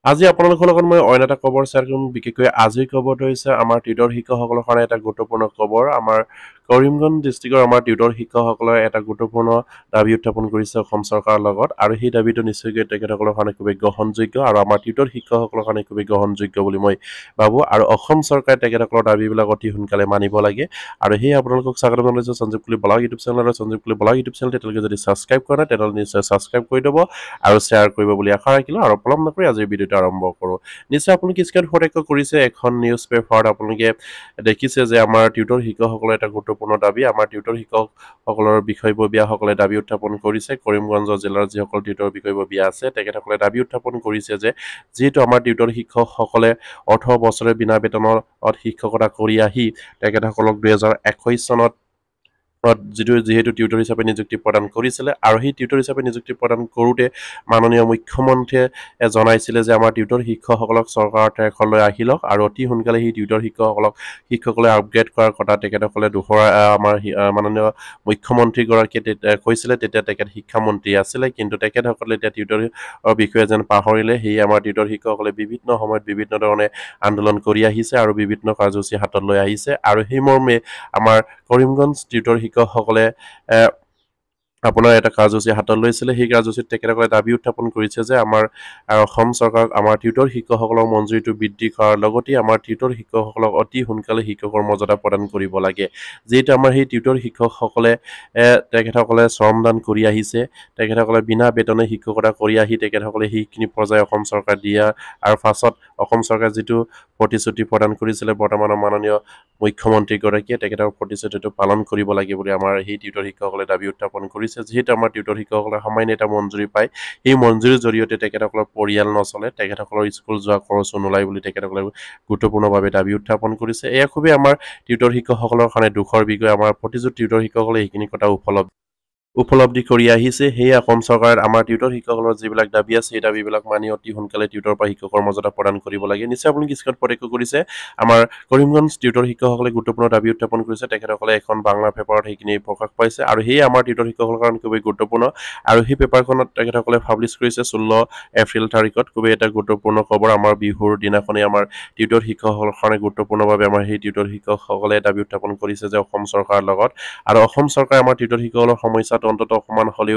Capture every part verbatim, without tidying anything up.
আজি আপোনালোকৰ লগত মই অন্য এটা খবৰ শ্বেয়াৰ কৰিম বিশেষকৈ আজিৰ খবৰটো হৈছে আমাৰ টিউটৰ শিক্ষকসকলৰ কাৰণে এটা গুৰুত্বপূৰ্ণ খবৰ আমাৰ কৰিমগঞ্জ ডিষ্ট্ৰিক্টৰ আমাৰ টিউটৰ শিক্ষকসকলে এটা গুৰুত্বপূৰ্ণ দাবী উত্থাপন কৰিছে অসম চৰকাৰৰ লগত আৰু সেই দাবীটো নিশ্চয়কৈ তেখেতসকলৰ কাৰণে খুবেই গ্ৰহণযোগ্য আৰু আমাৰ টিউটৰ শিক্ষকসকলৰ কাৰণে খুবেই গ্ৰহণযোগ্য বুলি মই ভাবোঁ আৰু অসম চৰকাৰে তেখেতসকলৰ দাবীবিলাক অতি সোনকালে মানিব লাগে আৰু সেই আপোনালোকক স্বাগতম জনাইছোঁ সঞ্জীৱকুলি ব্লগ ইউটিউব চেনেল আৰু সঞ্জীৱকুলি ব্লগ ইউটিউব চেনেল তেওঁলোকে যদি ছাবস্ক্ৰাইব কৰা নাই তেনেহ'লে নিশ্চয় ছাবস্ক্ৰাইব কৰি দিব আৰু শ্বেয়াৰ কৰিব বুলি আশা ৰাখিলোঁ আৰু পলম নকৰি আজিৰ ভিডিঅ'টো আৰম্ভ কৰোঁ নিশ্চয় আপোনালোকে স্ক্ৰীনত সতৰ্ক কৰিছে এখন নিউজ পেপাৰত আপোনালোকে দেখিছে যে আমাৰ টিউটৰ শিক্ষকসকলৰ এটা গুৰুত্বপূৰ্ণ দাবী আমাৰ টিউটৰ শিক্ষকসকলৰ বিষয়ববীয়াসকলে দাবী উত্থাপন কৰিছে কৰিমগঞ্জ জিলাৰ যিসকল টিউটৰ বিষয়ববীয়া আছে তেখেতসকলে দাবী উত্থাপন কৰিছে যে যিহেতু আমাৰ টিউটৰ শিক্ষকসকলে ওঠৰ বছৰে বিনা বেতনত শিক্ষকতা কৰি আহি তেখেতসকলক দুহেজাৰ একৈশ চনত যিটো যিহেতু টিউটৰ হিচাপে নিযুক্তি প্ৰদান কৰিছিলে আৰু সেই টিউটৰ হিচাপে নিযুক্তি প্ৰদান কৰোঁতে মাননীয় মুখ্যমন্ত্ৰীয়ে জনাইছিলে যে আমাৰ টিউটৰ শিক্ষকসকলক চৰকাৰৰ ট্ৰেকলৈ আহি লওক আৰু অতি সোনকালে সেই টিউটৰ শিক্ষকসকলক শিক্ষকলৈ আপগ্ৰেড কৰাৰ কথা তেখেতসকলে দুখৰা আমাৰ মাননীয় মুখ্যমন্ত্ৰীগৰাকীয়ে কৈছিলে তেতিয়া তেখেত শিক্ষামন্ত্ৰী আছিলে কিন্তু তেখেতসকলে এতিয়া টিউটৰ বিষয়ে যেন পাহৰিলে সেয়ে আমাৰ টিউটৰ শিক্ষকসকলে বিভিন্ন সময়ত বিভিন্ন ধৰণে আন্দোলন কৰি আহিছে আৰু বিভিন্ন কাৰ্যসূচী হাতত লৈ আহিছে আৰু সেই মৰ্মে আমাৰ কৰিমগঞ্জ টিউটৰ শিক্ষকসকলে আপোনাৰ এটা কাৰ্যসূচী হাতত লৈছিলে সেই কাৰ্যসূচীত তেখেতসকলে দাবী উত্থাপন কৰিছে যে আমাৰ অসম চৰকাৰক আমাৰ টিউটৰ শিক্ষকসকলৰ মঞ্জুৰিটো বৃদ্ধি কৰাৰ লগতে আমাৰ টিউটৰ শিক্ষকসকলক অতি সোনকালে শিক্ষকৰ মৰ্যাদা প্ৰদান কৰিব লাগে যিহেতু আমাৰ সেই টিউটৰ শিক্ষকসকলে তেখেতসকলে শ্ৰমদান কৰি আহিছে তেখেতসকলে বিনা বেতনে শিক্ষকতা কৰি আহি তেখেতসকলে সেইখিনি পৰ্যায় অসম চৰকাৰ দিয়া আৰু পাছত অসম চৰকাৰে যিটো প্ৰতিশ্ৰুতি প্ৰদান কৰিছিলে বৰ্তমানৰ মাননীয় মুখ্যমন্ত্ৰীগৰাকীয়ে তেখেতৰ প্ৰতিশ্ৰুতিটো পালন কৰিব লাগে বুলি আমাৰ সেই টিউটৰ শিক্ষকসকলে দাবী উত্থাপন কৰিছে যিহেতু আমাৰ টিউটৰ শিক্ষকসকলে সামান্য এটা মঞ্জুৰি পায় সেই মঞ্জুৰিৰ জৰিয়তে তেখেতসকলৰ পৰিয়াল নচলে তেখেতসকলৰ স্কুল যোৱা খৰচো নোলায় বুলি তেখেতসকলে গুৰুত্বপূৰ্ণভাৱে দাবী উত্থাপন কৰিছে এয়া খুবেই আমাৰ টিউটৰ শিক্ষকসকলৰ কাৰণে দুখৰ বিষয় আমাৰ প্ৰতিজন টিউটৰ শিক্ষকসকলে সেইখিনি কথা উপলব্ধ উপলব্ধি কৰি আহিছে সেয়ে অসম চৰকাৰে আমাৰ টিউটৰ শিক্ষকসকলৰ যিবিলাক দাবী আছে সেই দাবীবিলাক মানি অতি সোনকালে টিউটৰ পৰা শিক্ষকৰ মৰ্যাদা প্ৰদান কৰিব লাগে নিশ্চয় আপুনি স্ক্ৰীনত প্ৰত্যক্ষ কৰিছে আমাৰ কৰিমগঞ্জ টিউটৰ শিক্ষকসকলে গুৰুত্বপূৰ্ণ দাবী উত্থাপন কৰিছে তেখেতসকলে এখন বাংলা পেপাৰত সেইখিনি প্ৰকাশ পাইছে আৰু সেয়ে আমাৰ টিউটৰ শিক্ষকসকলৰ কাৰণে খুবেই গুৰুত্বপূৰ্ণ আৰু সেই পেপাৰখনত তেখেতসকলে পাব্লিছ কৰিছে ষোল্ল এপ্ৰিল তাৰিখত খুবেই এটা গুৰুত্বপূৰ্ণ খবৰ আমাৰ বিহুৰ দিনাখনেই আমাৰ টিউটৰ শিক্ষকসকলৰ কাৰণে গুৰুত্বপূৰ্ণভাৱে আমাৰ সেই টিউটৰ শিক্ষকসকলে দাবী উত্থাপন কৰিছে যে অসম চৰকাৰৰ লগত আৰু অসম চৰকাৰে আমাৰ টিউটৰ শিক্ষকসকলৰ সমস্যা অন্তত অকমান হ'লেও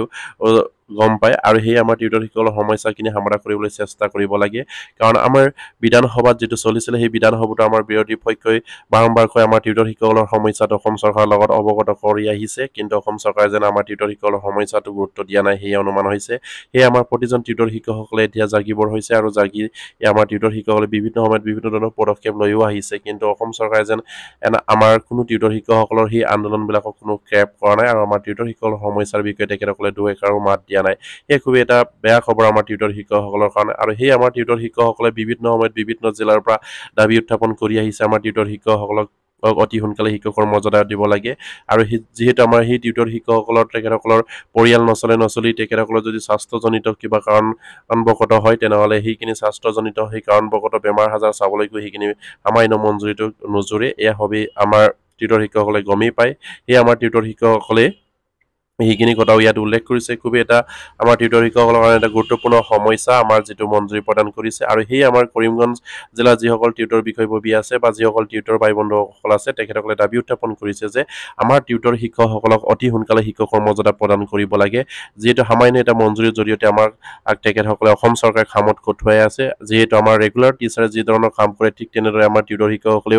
গম পায় আৰু সেই আমাৰ টিউটৰ শিক্ষকসকলৰ সমস্যাখিনি সমাধান কৰিবলৈ চেষ্টা কৰিব লাগে কাৰণ আমাৰ বিধানসভাত যিটো চলিছিলে সেই বিধানসভাটো আমাৰ বিৰোধী পক্ষই বাৰম্বাৰকৈ আমাৰ টিউটৰ শিক্ষকসকলৰ সমস্যাটো অসম চৰকাৰৰ লগত অৱগত কৰি আহিছে কিন্তু অসম চৰকাৰে যেন আমাৰ টিউটৰ শিক্ষকসকলৰ সমস্যাটো গুৰুত্ব দিয়া নাই সেই অনুমান হৈছে সেয়ে আমাৰ প্ৰতিজন টিউটৰ শিক্ষকসকলে এতিয়া জাগিবৰ হৈছে আৰু জাগি আমাৰ টিউটৰ শিক্ষকসকলে বিভিন্ন সময়ত বিভিন্ন ধৰণৰ পদক্ষেপ লৈও আহিছে কিন্তু অসম চৰকাৰে যেন আমাৰ কোনো টিউটৰ শিক্ষকসকলৰ সেই আন্দোলনবিলাকক কোনো ক্ৰেপ কৰা নাই আৰু আমাৰ টিউটৰ শিক্ষকসকলৰ সমস্যাৰ বিষয়ে তেখেতসকলে দুএষাৰো মাত দিয়া নাই এই খুবেই এটা বেয়া খবৰ আমাৰ টিউটৰ শিক্ষকসকলৰ কাৰণে আৰু সেই আমাৰ টিউটৰ শিক্ষকসকলে বিভিন্ন সময়ত বিভিন্ন জিলাৰ পৰা দাবী উত্থাপন কৰি আহিছে আমাৰ টিউটৰ শিক্ষকসকলক অতি সোনকালে শিক্ষকৰ মৰ্যাদা দিব লাগে আৰু যিহেতু আমাৰ সেই টিউটৰ শিক্ষকসকলৰ তেখেতসকলৰ পৰিয়াল নচলে নচলি তেখেতসকলৰ যদি স্বাস্থ্যজনিত কিবা কাৰণ কাৰণবশত হয় তেনেহ'লে সেইখিনি স্বাস্থ্যজনিত সেই কাৰণবশত বেমাৰ আজাৰ চাবলৈ গৈ সেইখিনি সামান্য মঞ্জুৰিটো নোজোৰে এয়া হবি আমাৰ টিউটৰ শিক্ষকসকলে গমেই পায় সেয়ে আমাৰ টিউটৰ শিক্ষকসকলে সেইখিনি কথাও ইয়াত উল্লেখ কৰিছে খুবেই এটা আমাৰ টিউটৰ শিক্ষকসকলৰ কাৰণে এটা গুৰুত্বপূৰ্ণ সমস্যা আমাৰ যিটো মঞ্জুৰি প্ৰদান কৰিছে আৰু সেই আমাৰ কৰিমগঞ্জ জিলাৰ যিসকল টিউটৰ বিষয়ববীয়া আছে বা যিসকল টিউটৰ ভাই বন্ধুসকল আছে তেখেতসকলে দাবী উত্থাপন কৰিছে যে আমাৰ টিউটৰ শিক্ষকসকলক অতি সোনকালে শিক্ষকৰ মৰ্যাদা প্ৰদান কৰিব লাগে যিহেতু সামান্য এটা মঞ্জুৰিৰ জৰিয়তে আমাৰ তেখেতসকলে অসম চৰকাৰে কামত খটুৱাই আছে যিহেতু আমাৰ ৰেগুলাৰ টিচাৰে যি ধৰণৰ কাম কৰে ঠিক তেনেদৰে আমাৰ টিউটৰ শিক্ষকসকলেও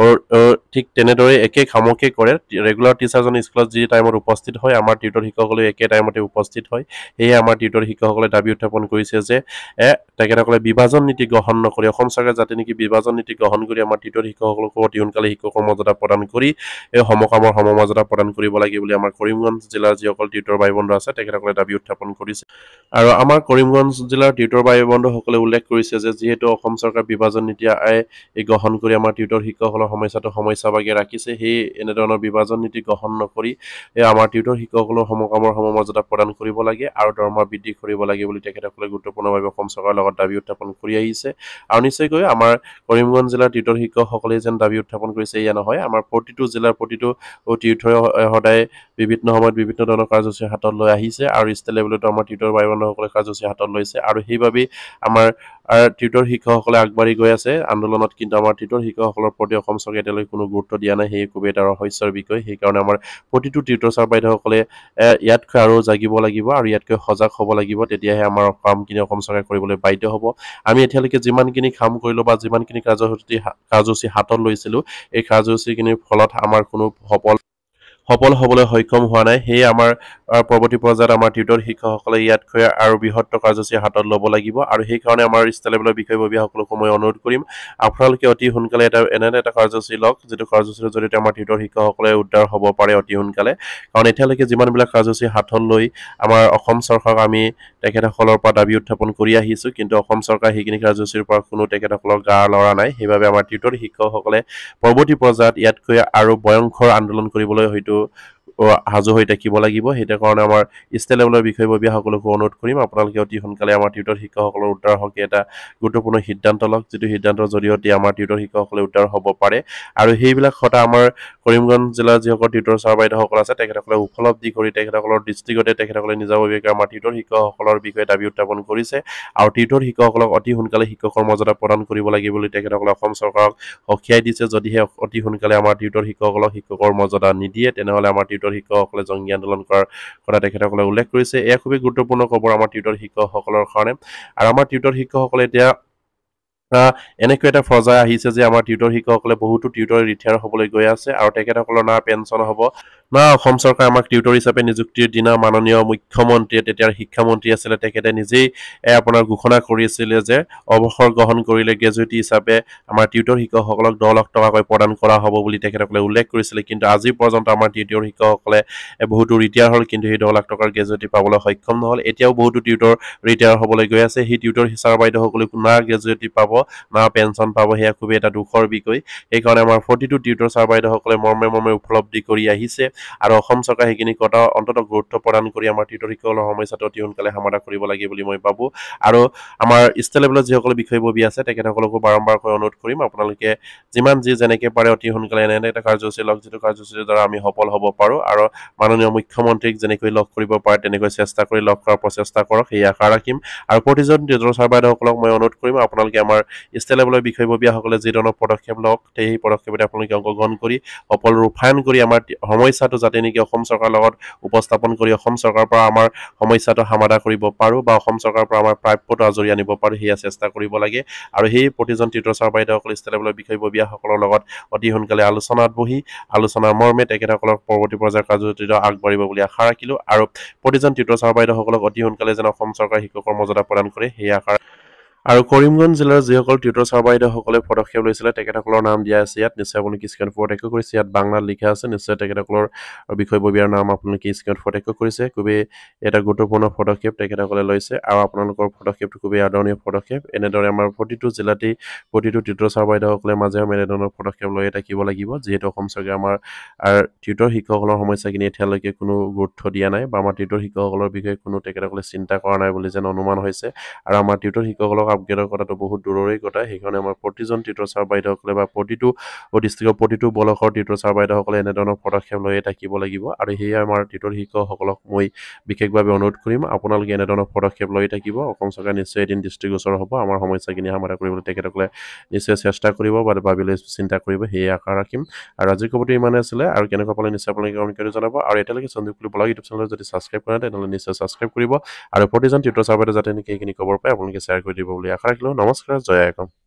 ঠিক তেনেদৰে একে কামকে কৰে ৰেগুলাৰ টিচাৰজন স্কুলত যি টাইমত উপস্থিত হয় আমাৰ টিউটৰ শিক্ষকসকলে একে টাইমতে উপস্থিত হয় সেয়ে আমাৰ টিউটৰ শিক্ষকসকলে দাবী উত্থাপন কৰিছে যে তেখেতসকলে বিভাজন নীতি গ্ৰহণ নকৰি অসম চৰকাৰে যাতে নেকি বিভাজন নীতি গ্ৰহণ কৰি আমাৰ টিউটৰ শিক্ষকসকলক অতি সোনকালে শিক্ষকৰ মৰ্যাদা প্ৰদান কৰি এই সমকামৰ সমমৰ্যাদা প্ৰদান কৰিব লাগে বুলি আমাৰ কৰিমগঞ্জ জিলাৰ যিসকল টিউটৰ ভাই বন্ধু আছে তেখেতসকলে দাবী উত্থাপন কৰিছে আৰু আমাৰ কৰিমগঞ্জ জিলাৰ টিউটৰ ভাই বন্ধুসকলে উল্লেখ কৰিছে যে যিহেতু অসম চৰকাৰ বিভাজন নীতি গ্ৰহণ কৰি আমাৰ টিউটৰ শিক্ষকসকলৰ সমস্যাটো সমস্যাভাগে ৰাখিছে সেই এনেধৰণৰ বিভাজন নীতি গ্ৰহণ নকৰি আমাৰ টিউটৰ শিক্ষকসকলৰ সমকামৰ সমমৰ্যাদা প্ৰদান কৰিব লাগে আৰু দৰমহা বৃদ্ধি কৰিব লাগে বুলি তেখেতসকলে গুৰুত্বপূৰ্ণভাৱে অসম চৰকাৰৰ লগত দাবী উত্থাপন কৰি আহিছে আৰু নিশ্চয়কৈ আমাৰ কৰিমগঞ্জ জিলাৰ টিউটৰ শিক্ষকসকলে যেন দাবী উত্থাপন কৰিছে এয়া নহয় আমাৰ প্ৰতিটো জিলাৰ প্ৰতিটো টিউটৰে সদায় বিভিন্ন সময়ত বিভিন্ন ধৰণৰ কাৰ্যসূচী হাতত লৈ আহিছে আৰু ষ্টেট লেভেলতো আমাৰ টিউটৰ ভাই বন্ধুসকলে কাৰ্যসূচী হাতত লৈছে আৰু সেইবাবেই আমাৰ টিউটৰ শিক্ষকসকলে আগবাঢ়ি গৈ আছে আন্দোলনত কিন্তু আমাৰ টিউটৰ শিক্ষকসকলৰ প্ৰতি অসম চৰকাৰে এতিয়ালৈকে কোনো গুৰুত্ব দিয়া নাই সেই খুবেই এটা ৰহস্যৰ বিষয় সেইকাৰণে আমাৰ প্ৰতিটো টিউটৰ ছাৰ বাইদেউসকলে ইয়াতকৈ আৰু জাগিব লাগিব আৰু ইয়াতকৈ সজাগ হ'ব লাগিব তেতিয়াহে আমাৰ কামখিনি অসম চৰকাৰে কৰিবলৈ বাধ্য হ'ব আমি এতিয়ালৈকে যিমানখিনি কাম কৰিলোঁ বা যিমানখিনি কাৰ্যসূচী কাৰ্যসূচী হাতত লৈছিলোঁ এই কাৰ্যসূচীখিনিৰ ফলত আমাৰ কোনো সফল সফল হ'বলৈ সক্ষম হোৱা নাই সেয়ে আমাৰ পৰৱৰ্তী পৰ্যায়ত আমাৰ টিউটৰ শিক্ষকসকলে ইয়াতকৈ আৰু বৃহত্তৰ কাৰ্যসূচী হাতত ল'ব লাগিব আৰু সেইকাৰণে আমাৰ ষ্টেট লেভেলৰ বিষয়ববীয়াসকলক মই অনুৰোধ কৰিম আপোনালোকে অতি সোনকালে এটা এনে এটা কাৰ্যসূচী লওক যিটো কাৰ্যসূচীৰ জৰিয়তে আমাৰ টিউটৰ শিক্ষকসকলে উদ্ধাৰ হ'ব পাৰে অতি সোনকালে কাৰণ এতিয়ালৈকে যিমানবিলাক কাৰ্যসূচী হাতত লৈ আমাৰ অসম চৰকাৰক আমি তেখেতসকলৰ পৰা দাবী উত্থাপন কৰি আহিছোঁ কিন্তু অসম চৰকাৰে সেইখিনি কাৰ্যসূচীৰ পৰা কোনো তেখেতসকলক গা লৰা নাই সেইবাবে আমাৰ টিউটৰ শিক্ষকসকলে পৰৱৰ্তী পৰ্যায়ত ইয়াতকৈ আৰু ভয়ংকৰ আন্দোলন কৰিবলৈ হয়তো সাজু হৈ থাকিব লাগিব সেইটো কাৰণে আমাৰ ষ্টেট লেভেলৰ বিষয়ববীয়াসকলকো অনুৰোধ কৰিম আপোনালোকে অতি সোনকালে আমাৰ টিউটৰ শিক্ষকসকলৰ উদ্ধাৰ হকে এটা গুৰুত্বপূৰ্ণ সিদ্ধান্ত লওক যিটো সিদ্ধান্তৰ জৰিয়তে আমাৰ টিউটৰ শিক্ষকসকলে উদ্ধাৰ হ'ব পাৰে আৰু সেইবিলাক কথা আমাৰ কৰিমগঞ্জ জিলাৰ যিসকল টিউটৰ ছাৰ বাইদেউসকল আছে তেখেতসকলে উপলব্ধি কৰি তেখেতসকলৰ দৃষ্টিগতে তেখেতসকলে নিজাববীয়াকৈ আমাৰ টিউটৰ শিক্ষকসকলৰ বিষয়ে দাবী উত্থাপন কৰিছে আৰু টিউটৰ শিক্ষকসকলক অতি সোনকালে শিক্ষকৰ মৰ্যাদা প্ৰদান কৰিব লাগিব বুলি তেখেতসকলে অসম চৰকাৰক সকীয়াই দিছে যদিহে অতি সোনকালে আমাৰ টিউটৰ শিক্ষকসকলক শিক্ষকৰ মৰ্যাদা নিদিয়ে তেনেহ'লে আমাৰ টিউটৰ শিক্ষকসকলে জংগী আন্দোলন কৰাৰ কথা তেখেতসকলে উল্লেখ কৰিছে এয়া খুবেই গুৰুত্বপূৰ্ণ খবৰ আমাৰ টিউটৰ শিক্ষকসকলৰ কাৰণে আৰু আমাৰ টিউটৰ শিক্ষকসকলে এতিয়া এনেকৈ এটা পৰ্যায় আহিছে যে আমাৰ টিউটৰ শিক্ষকসকলে বহুতো টিউটৰ ৰিটায়াৰ হ'বলৈ গৈ আছে আৰু তেখেতসকলৰ না পেঞ্চন হ'ব না অসম চৰকাৰে আমাক টিউটৰ হিচাপে নিযুক্তিৰ দিনা মাননীয় মুখ্যমন্ত্ৰীয়ে তেতিয়াৰ শিক্ষামন্ত্ৰী আছিলে তেখেতে নিজেই আপোনাৰ ঘোষণা কৰিছিলে যে অৱসৰ গ্ৰহণ কৰিলে গ্ৰেজুৱেটি হিচাপে আমাৰ টিউটৰ শিক্ষকসকলক দহ লাখ টকাকৈ প্ৰদান কৰা হ'ব বুলি তেখেতসকলে উল্লেখ কৰিছিলে কিন্তু আজি পৰ্যন্ত আমাৰ টিউটৰ শিক্ষকসকলে বহুতো ৰিটায়াৰ হ'ল কিন্তু সেই দহ লাখ টকাৰ গ্ৰেজুৱেটি পাবলৈ সক্ষম নহ'ল এতিয়াও বহুতো টিউটৰ ৰিটায়াৰ হ'বলৈ গৈ আছে সেই টিউটৰ ছাৰ বাইদেউসকলে না গ্ৰেজুৱেটি পাব না পেঞ্চন পাব সেয়া খুবেই এটা দুখৰ বিষয় সেইকাৰণে আমাৰ প্ৰতিটো টিউটৰ ছাৰ বাইদেউসকলে মৰ্মে মৰ্মে উপলব্ধি কৰি আহিছে আৰু অসম চৰকাৰে সেইখিনি কথা অন্ততঃ গুৰুত্ব প্ৰদান কৰি আমাৰ টিউটৰ শিক্ষকসকলৰ সমস্যাটো অতি সোনকালে সমাধান কৰিব লাগে বুলি মই ভাবোঁ আৰু আমাৰ ষ্টেট লেভেলত যিসকল বিষয়ববী আছে তেখেতসকলকো বাৰম্বাৰকৈ অনুৰোধ কৰিম আপোনালোকে যিমান যি যেনেকৈ পাৰে অতি সোনকালে এনে এনে এটা কাৰ্যসূচী লওক যিটো কাৰ্যসূচীৰ দ্বাৰা আমি সফল হ'ব পাৰোঁ আৰু মাননীয় মুখ্যমন্ত্ৰীক যেনেকৈ লগ কৰিব পাৰে তেনেকৈ চেষ্টা কৰি লগ কৰাৰ প্ৰচেষ্টা কৰক সেই আশা ৰাখিম আৰু প্ৰতিজন টিউটৰ ছাৰ বাইদেউসকলক মই অনুৰোধ কৰিম আপোনালোকে আমাৰ ষ্টেট লেভেলৰ বিষয়ববীয়াসকলে যি ধৰণৰ পদক্ষেপ লওক সেই পদক্ষেপতে আপোনালোকে অংশগ্ৰহণ কৰি সকলো ৰূপায়ণ কৰি আমাৰ সমস্যাটো যাতে নেকি অসম চৰকাৰৰ লগত উপস্থাপন কৰি অসম চৰকাৰৰ পৰা আমাৰ সমস্যাটো সমাধান কৰিব পাৰোঁ বা অসম চৰকাৰৰ পৰা আমাৰ প্ৰাপ্যটো আজৰি আনিব পাৰোঁ সেয়া চেষ্টা কৰিব লাগে আৰু সেই প্ৰতিজন টিউটৰ ছাৰ বাইদেউসকল ষ্টেট লেভেলৰ বিষয়ববীয়াসকলৰ লগত অতি সোনকালে আলোচনাত বহি আলোচনাৰ মৰ্মে তেখেতসকলক পৰৱৰ্তী পৰ্যায়ৰ কাৰ্যসূচীটো আগবাঢ়িব বুলি আশা ৰাখিলোঁ আৰু প্ৰতিজন টিউটৰ ছাৰ বাইদেউসকলক অতি সোনকালে যেন অসম চৰকাৰে শিক্ষকৰ মৰ্যাদা প্ৰদান কৰে সেই আশা আৰু কৰিমগঞ্জ জিলাৰ যিসকল টিউটৰ ছাৰ বাইদেউসকলে পদক্ষেপ লৈছিলে তেখেতসকলৰ নাম দিয়া আছে ইয়াত নিশ্চয় আপোনালোকে স্ক্ৰীণত প্ৰত্যক্ষ কৰিছে ইয়াত বাংলাত লিখা আছে নিশ্চয় তেখেতসকলৰ বিষয়ববীয়াৰ নাম আপোনালোকে স্ক্ৰীণত প্ৰত্যক্ষ কৰিছে খুবেই এটা গুৰুত্বপূৰ্ণ পদক্ষেপ তেখেতসকলে লৈছে আৰু আপোনালোকৰ পদক্ষেপটো খুবেই আদৰণীয় পদক্ষেপ এনেদৰে আমাৰ প্ৰতিটো জিলাতেই প্ৰতিটো টিউটৰ ছাৰ বাইদেউসকলে মাজে সময়ে এনেধৰণৰ পদক্ষেপ লৈয়ে থাকিব লাগিব যিহেতু অসম চৰকাৰে আমাৰ টিউটৰ শিক্ষকসকলৰ সমস্যাখিনি এতিয়ালৈকে কোনো গুৰুত্ব দিয়া নাই বা আমাৰ টিউটৰ শিক্ষকসকলৰ বিষয়ে কোনো তেখেতসকলে চিন্তা কৰা নাই বুলি যেন অনুমান হৈছে আৰু আমাৰ টিউটৰ শিক্ষকসকলক আপগ্ৰেডৰ কথাটো বহুত দূৰৰে কথা সেইকাৰণে আমাৰ প্ৰতিজন টিউটৰ ছাৰ বাইদেউসকলে বা প্ৰতিটো ডিষ্ট্ৰিক্টৰ প্ৰতিটো ব্লকৰ টিউটৰ ছাৰ বাইদেউসকলে এনেধৰণৰ পদক্ষেপ লৈয়ে থাকিব লাগিব আৰু সেয়ে আমাৰ টিউটৰ শিক্ষকসকলক মই বিশেষভাৱে অনুৰোধ কৰিম আপোনালোকে এনেধৰণৰ পদক্ষেপ লৈ থাকিব অসম চৰকাৰে নিশ্চয় এদিন দৃষ্টিগোচৰ হ'ব আমাৰ সমস্যাখিনি সমাধান কৰিবলৈ তেখেতসকলে নিশ্চয় চেষ্টা কৰিব বা ভাবিলৈ চিন্তা কৰিব সেয়ে আশা ৰাখিম আৰু আজিৰ খবৰটো ইমানে আছিলে আৰু কেনেকুৱা পালে নিশ্চয় আপোনালোকে কমেণ্ট কৰি জনাব আৰু এতিয়ালৈকে সঞ্জীৱকুলি ব্লগ ইউটিউব চেনেলত যদি ছাবস্ক্ৰাইব কৰা নাই তেনেহ'লে নিশ্চয় ছাবস্ক্ৰাইব কৰিব আৰু প্ৰতিজন টিউটৰ ছাৰ বাইদেউ যাতে নেকি এইখিনি খবৰ পায় আপোনালোকে শ্বেয়াৰ কৰি দিব বুলি আশা ৰাখিলোঁ নমস্কাৰ জয় আইকম